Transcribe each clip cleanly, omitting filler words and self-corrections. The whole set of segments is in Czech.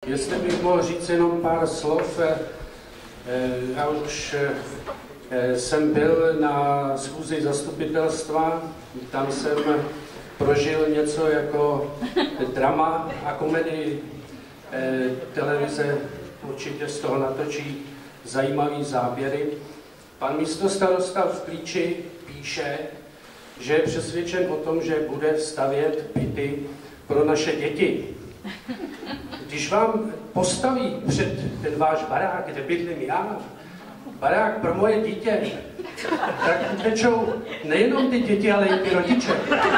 Jestli bych mohl říct jenom pár slov, já už jsem byl na schůzi zastupitelstva, tam jsem prožil něco jako drama a komedii. Televize určitě z toho natočí zajímavý záběry. Pan místostarosta v Klíči píše, že je přesvědčen o tom, že bude stavět byty pro naše děti. Když vám postaví před ten váš barák, kde bydlím já, barák pro moje dítě, tak utečou nejenom ty děti, ale i ty rodiče.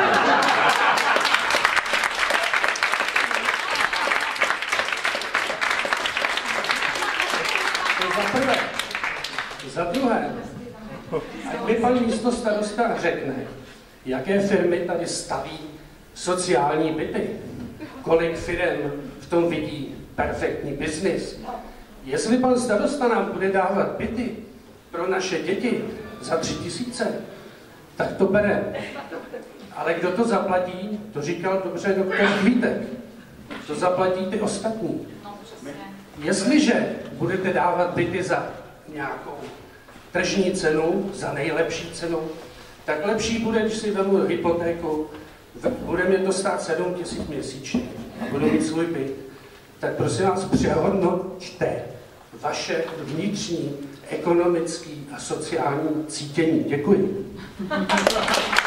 To za prvé. Za druhé, ať mi pan místostarosta řekne, jaké firmy tady staví sociální byty, kolik firem v tom vidí perfektní biznis. Jestli pan starosta nám bude dávat byty pro naše děti za 3 000, tak to bere. Ale kdo to zaplatí, to říkal dobře doktor Kvítek. To zaplatí ty ostatní. Jestliže budete dávat byty za nějakou tržní cenu, za nejlepší cenu, tak lepší bude, když si vemu hypotéku, bude mě to stát 7 000 měsíčně a budu mít svůj byt, tak prosím vás přehodnoťte vaše vnitřní, ekonomické a sociální cítění. Děkuji.